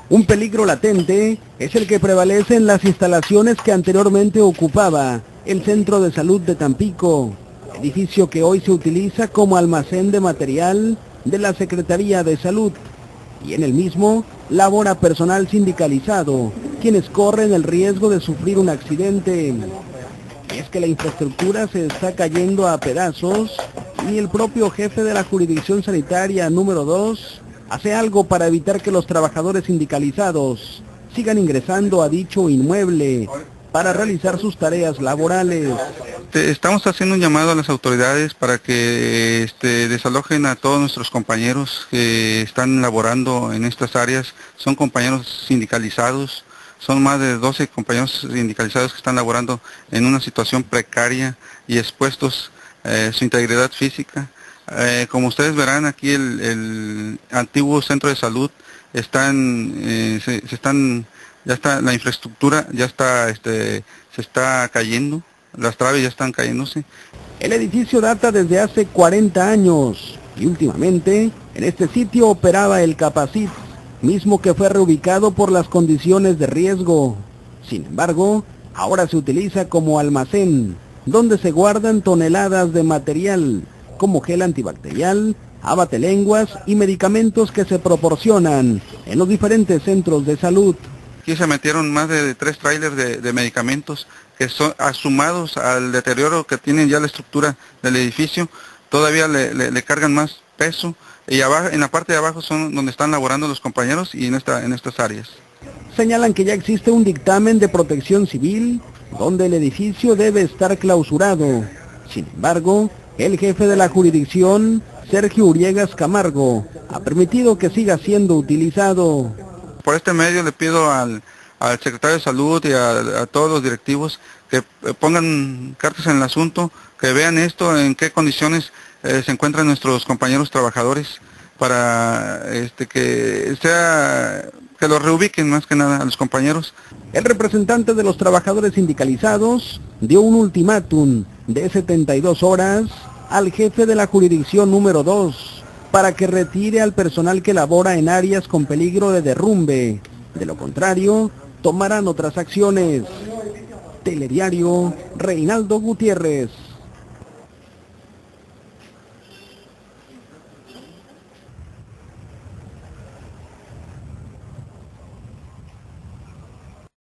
Un peligro latente es el que prevalece en las instalaciones que anteriormente ocupaba el Centro de Salud de Tampico, edificio que hoy se utiliza como almacén de material de la Secretaría de Salud, y en el mismo labora personal sindicalizado, quienes corren el riesgo de sufrir un accidente. Y es que la infraestructura se está cayendo a pedazos y el propio jefe de la jurisdicción sanitaria número 2 hace algo para evitar que los trabajadores sindicalizados sigan ingresando a dicho inmueble para realizar sus tareas laborales. Estamos haciendo un llamado a las autoridades para que desalojen a todos nuestros compañeros que están laborando en estas áreas. Son compañeros sindicalizados, son más de 12 compañeros sindicalizados que están laborando en una situación precaria y expuestos su integridad física. Como ustedes verán aquí el antiguo centro de salud ya está la infraestructura, se está cayendo, las traves ya están cayéndose. El edificio data desde hace 40 años y últimamente en este sitio operaba el Capacit, mismo que fue reubicado por las condiciones de riesgo. Sin embargo, ahora se utiliza como almacén, donde se guardan toneladas de material, como gel antibacterial, abatelenguas y medicamentos que se proporcionan en los diferentes centros de salud. Aquí se metieron más de 3 trailers de medicamentos que son asumados al deterioro que tienen ya la estructura del edificio, todavía le cargan más peso, y abajo, en la parte de abajo son donde están laborando los compañeros y en estas áreas. Señalan que ya existe un dictamen de protección civil donde el edificio debe estar clausurado. Sin embargo, el jefe de la jurisdicción, Sergio Uriegas Camargo, ha permitido que siga siendo utilizado. Por este medio le pido al secretario de Salud y a todos los directivos que pongan cartas en el asunto, que vean esto, en qué condiciones se encuentran nuestros compañeros trabajadores, para que los reubiquen más que nada a los compañeros. El representante de los trabajadores sindicalizados dio un ultimátum de 72 horas al jefe de la jurisdicción número 2 para que retire al personal que labora en áreas con peligro de derrumbe. De lo contrario, tomarán otras acciones. Telediario, Reinaldo Gutiérrez.